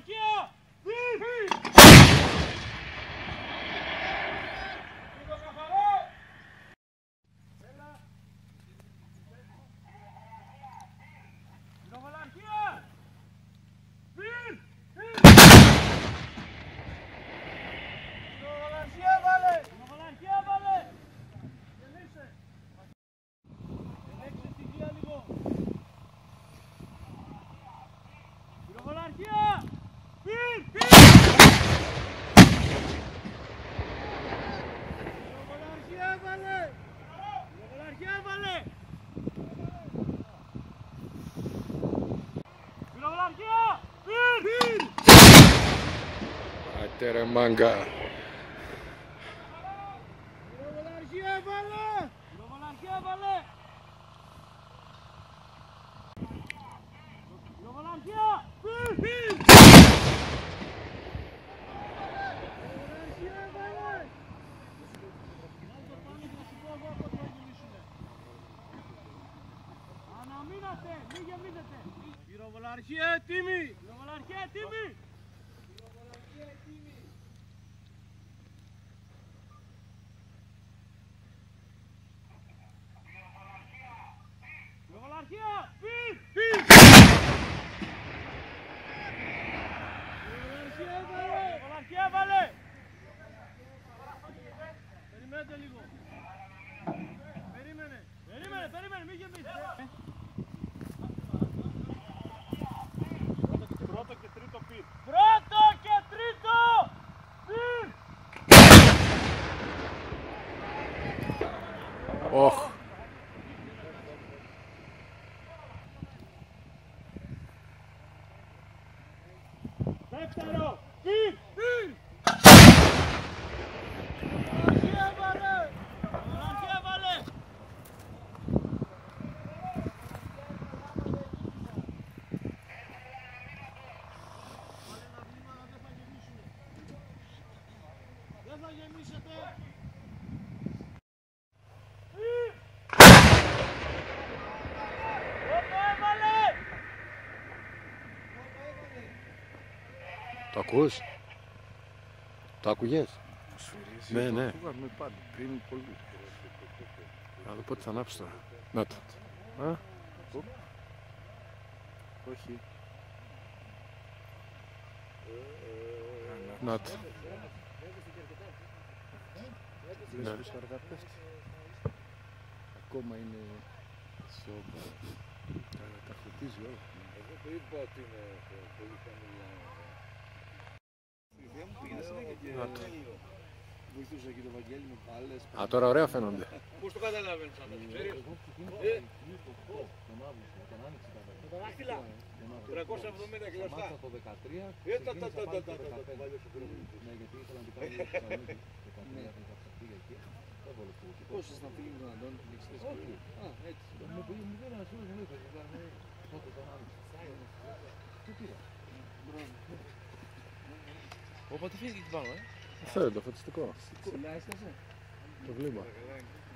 Άτε ρε μάγκα. Πυροβολαρχία έτοιμη! Πυροβολαρχία έτοιμη! Πυροβολαρχία! Πυρ! Πυρ! Πυροβολαρχία έβαλε! Πυροβολαρχία έβαλε! Περιμένετε λίγο! Περίμενε, μη γεμίσει! Πρώτο και τρίτο πυρ! Πρώτο και τρίτο πυρ! Οχ. Δεύτερο πυρ! Πυρ! Δεν θα γεμίσετε! Το ακούς? Το άκουγες? Ναι, ναι. Ακούγαμε πάντα, πριν πολύ. Να δω πότε θα ανάψει τώρα. Να το. Α, Όχι. να το. Λες πως αργά πέφτει. Ακόμα είναι σώμα. Τα φωτίζει όλα. Εγώ το είπα ότι είναι πολύ χαμηλά. Δεν μου πήγαινε συνέχεια και βοηθούσα και το Βαγγέλη με πάλες. Α, τώρα ωραία φαίνονται. Πώς το καταλαβαίνεις αυτό, ξέρεις? Τα δάχτυλα, 370 κλωστά. Το 13 Το παλιό σου πριν. Ναι, γιατί ήθελα να την κάνω για Θεσσαλονίκη. 13 θα πήγα εκεί. Δεν μπορώ να πω. Πόσες ήταν φίλοι με τον Αντώνη, την εξής. Όχι. Α, έτσι. Μου πήγε ένα σώμα, μου είπε, τότε τον άνοιξε. Τι πήρα. Οπότε φύγει την πάνω, Αυτό είναι το φωτιστικό. Κολλά έσκασε. Το βλήμα.